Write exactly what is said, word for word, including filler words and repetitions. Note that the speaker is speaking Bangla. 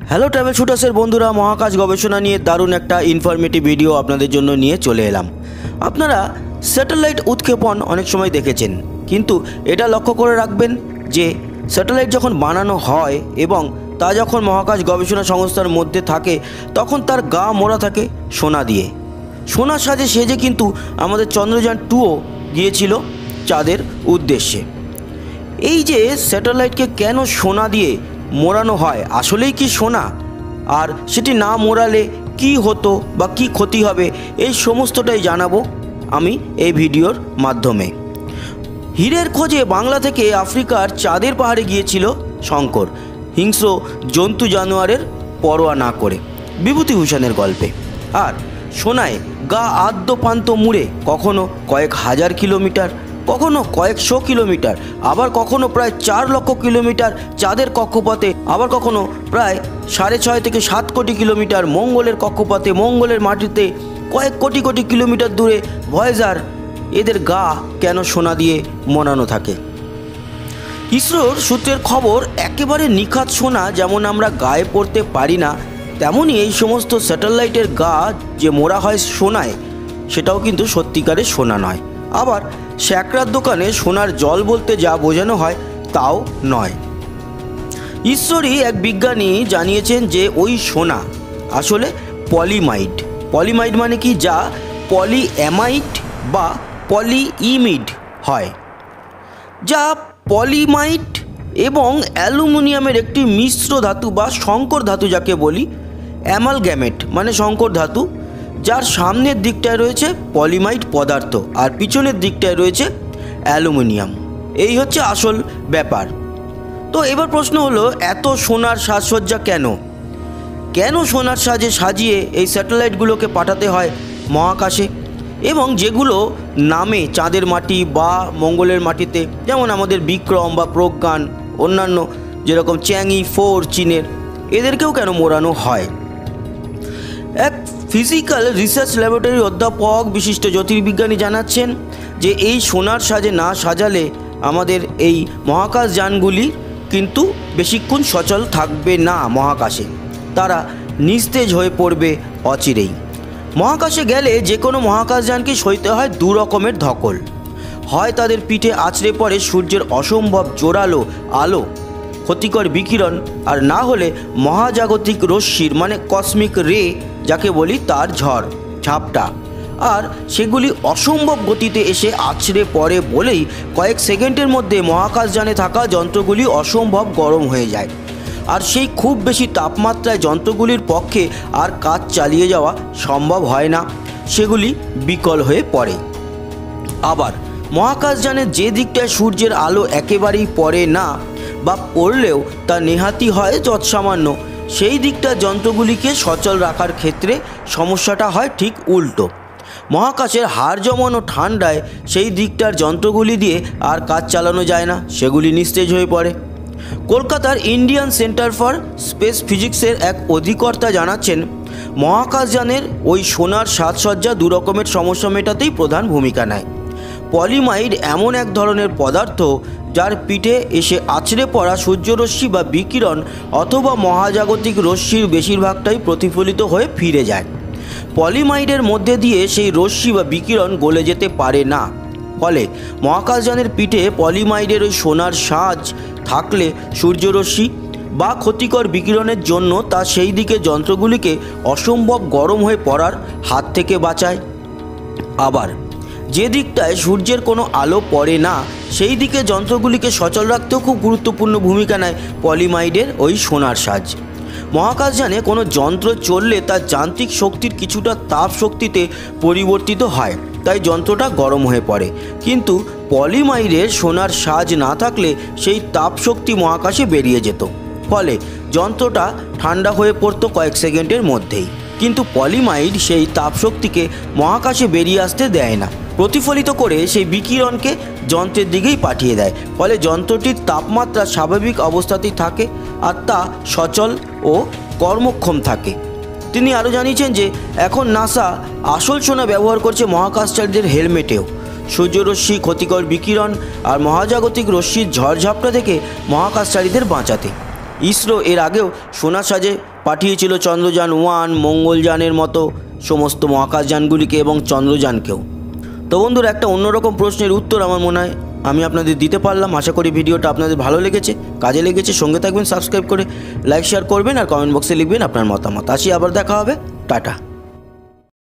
হ্যালো ট্রাভেল শুটার্সের বন্ধুরা, মহাকাশ গবেষণা নিয়ে দারুণ একটা ইনফরমেটিভ ভিডিও আপনাদের জন্য নিয়ে চলে এলাম। আপনারা স্যাটেলাইট উৎক্ষেপণ অনেক সময় দেখেছেন, কিন্তু এটা লক্ষ্য করে রাখবেন যে স্যাটেলাইট যখন বানানো হয় এবং তা যখন মহাকাশ গবেষণা সংস্থার মধ্যে থাকে তখন তার গা মোড়া থাকে সোনা দিয়ে। সোনার সাজে সেজে কিন্তু আমাদের চন্দ্রযান টুও গিয়েছিল চাঁদের উদ্দেশ্যে। এই যে স্যাটেলাইটকে কেন সোনা দিয়ে মোড়ানো হয়, আসলেই কি সোনা? আর সেটি না মোড়ালে কি হতো বা কি ক্ষতি হবে, এই সমস্তটাই জানাবো আমি এই ভিডিওর মাধ্যমে। হীরের খোঁজে বাংলা থেকে আফ্রিকার চাঁদের পাহাড়ে গিয়েছিল শঙ্কর, হিংস্র জন্তু জানোয়ারের পরোয়া না করে, বিভূতিভূষণের গল্পে। আর সোনায় গা আদ্যপান্ত মুড়ে কখনো কয়েক হাজার কিলোমিটার, কখনো কয়েকশো কিলোমিটার, আবার কখনো প্রায় চার লক্ষ কিলোমিটার চাঁদের কক্ষপথে, আবার কখনো প্রায় সাড়ে ছয় থেকে সাত কোটি কিলোমিটার মঙ্গলের কক্ষপথে, মঙ্গলের মাটিতে কয়েক কোটি কোটি কিলোমিটার দূরে ভয়েজার, এদের গা কেন সোনা দিয়ে মোড়ানো থাকে? ইসরোর সূত্রের খবর, একেবারে নিখাত সোনা যেমন আমরা গায়ে পড়তে পারি না, তেমনই এই সমস্ত স্যাটেলাইটের গা যে মোড়া হয় সোনায়, সেটাও কিন্তু সত্যিকারের সোনা নয়। আবার স্যাকরার দোকানে সোনার জল বলতে যা বোঝানো হয় তাও নয়। ইসরোরই এক বিজ্ঞানী জানিয়েছেন যে ওই সোনা আসলে পলিমাইড। পলিমাইড মানে কি? যা পলিঅ্যামাইড বা পলিইমিড হয়, যা পলিমাইড এবং অ্যালুমিনিয়ামের একটি মিশ্র ধাতু বা সংকর ধাতু, যাকে বলি অ্যামালগ্যামেট মানে সংকর ধাতু, যার সামনের দিকটায় রয়েছে পলিমাইড পদার্থ আর পিছনের দিকটায় রয়েছে অ্যালুমিনিয়াম। এই হচ্ছে আসল ব্যাপার। তো এবার প্রশ্ন হলো, এত সোনার সাজসজ্জা কেন? কেন সোনার সাজে সাজিয়ে এই স্যাটেলাইটগুলোকে পাঠাতে হয় মহাকাশে? এবং যেগুলো নামে চাঁদের মাটি বা মঙ্গলের মাটিতে, যেমন আমাদের বিক্রম বা প্রজ্ঞান, অন্যান্য যেরকম চ্যাংই ফোর চীনের, এদেরকেও কেন মোড়ানো হয়? এক ফিজিক্যাল রিসার্চ ল্যাবরেটরির অধ্যাপক বিশিষ্ট জ্যোতির্বিজ্ঞানী জানাচ্ছেন যে এই সোনার সাজে না সাজালে আমাদের এই মহাকাশ যানগুলি কিন্তু বেশিক্ষণ সচল থাকবে না মহাকাশে, তারা নিস্তেজ হয়ে পড়বে অচিরেই। মহাকাশে গেলে যে কোনো মহাকাশযানকে সইতে হয় দু রকমের ধকল। হয় তাদের পিঠে আছড়ে পড়ে সূর্যের অসম্ভব জোরালো আলো, ক্ষতিকর বিকিরণ, আর না হলে মহাজাগতিক রশ্মির মানে কসমিক রে যাকে বলি তার ঝড় ঝাপটা। আর সেগুলি অসম্ভব গতিতে এসে আছড়ে পড়ে বলেই কয়েক সেকেন্ডের মধ্যে মহাকাশযানে থাকা যন্ত্রগুলি অসম্ভব গরম হয়ে যায়, আর সেই খুব বেশি তাপমাত্রায় যন্ত্রগুলির পক্ষে আর কাজ চালিয়ে যাওয়া সম্ভব হয় না, সেগুলি বিকল হয়ে পড়ে। আবার মহাকাশযানের যে দিকটায় সূর্যের আলো একেবারেই পড়ে না বা পড়লেও তা নেহাতি হয় যৎসামান্য, সেই দিকটা যন্ত্রগুলিকে সচল রাখার ক্ষেত্রে সমস্যাটা হয় ঠিক উল্টো। মহাকাশের হাড় জমানো ঠান্ডায় সেই দিকটার যন্ত্রগুলি দিয়ে আর কাজ চালানো যায় না, সেগুলি নিস্তেজ হয়ে পড়ে। কলকাতার ইন্ডিয়ান সেন্টার ফর স্পেস ফিজিক্সের এক অধিকর্তা জানাচ্ছেন, মহাকাশযানের ওই সোনার সাজসজ্জা দু রকমের সমস্যা মেটাতেই প্রধান ভূমিকা নেয়। পলিমাইড এমন এক ধরনের পদার্থ যার পিঠে এসে আছড়ে পড়া সূর্যরশ্মি বা বিকিরণ অথবা মহাজাগতিক রশ্মির বেশিরভাগটাই প্রতিফলিত হয়ে ফিরে যায়। পলিমাইডের মধ্যে দিয়ে সেই রশ্মি বা বিকিরণ গলে যেতে পারে না, ফলে মহাকাশযানের পিঠে পলিমাইডের ওই সোনার সাজ থাকলে সূর্যরশ্মি বা ক্ষতিকর বিকিরণের জন্য তা সেই দিকে যন্ত্রগুলিকে অসম্ভব গরম হয়ে পড়ার হাত থেকে বাঁচায়। আবার যে দিকটায় সূর্যের কোনো আলো পড়ে না, সেই দিকে যন্ত্রগুলিকে সচল রাখতেও খুব গুরুত্বপূর্ণ ভূমিকা নেয় পলিমাইডের ওই সোনার সাজ। মহাকাশযানে কোনো যন্ত্র চললে তার যান্ত্রিক শক্তির কিছুটা তাপ শক্তিতে পরিবর্তিত হয়, তাই যন্ত্রটা গরম হয়ে পড়ে। কিন্তু পলিমাইডের সোনার সাজ না থাকলে সেই তাপ শক্তি মহাকাশে বেরিয়ে যেত, ফলে যন্ত্রটা ঠান্ডা হয়ে পড়তো কয়েক সেকেন্ডের মধ্যেই। কিন্তু পলিমাইড সেই তাপশক্তিকে মহাকাশে বেরিয়ে আসতে দেয় না, প্রতিফলিত করে সেই বিকিরণকে যন্ত্রের দিকেই পাঠিয়ে দেয়, ফলে যন্ত্রটির তাপমাত্রা স্বাভাবিক অবস্থাতেই থাকে আর তা সচল ও কর্মক্ষম থাকে। তিনি আরও জানিয়েছেন যে এখন নাসা আসল সোনা ব্যবহার করছে মহাকাশচারীদের হেলমেটেও, সূর্যরশ্মি, ক্ষতিকর বিকিরণ আর মহাজাগতিক রশ্মির ঝড়ঝাপটা থেকে মহাকাশচারীদের বাঁচাতে। ইসরো এর আগেও সোনার সাজে পাঠিয়েছিল চন্দ্রযান ওয়ান, মঙ্গলযানের মতো সমস্ত মহাকাশযানগুলিকে এবং চন্দ্রযানকেও। তো বন্ধুরা, একটা অন্যরকম প্রশ্নের উত্তর আমার মনে হয় আমি আপনাদের দিতে পারলাম। আশা করি ভিডিওটা আপনাদের ভালো লেগেছে, কাজে লেগেছে। সঙ্গে থাকবেন, সাবস্ক্রাইব করে লাইক শেয়ার করবেন আর কমেন্ট বক্সে লিখবেন আপনার মতামত। আসি, আবার দেখা হবে, টাটা।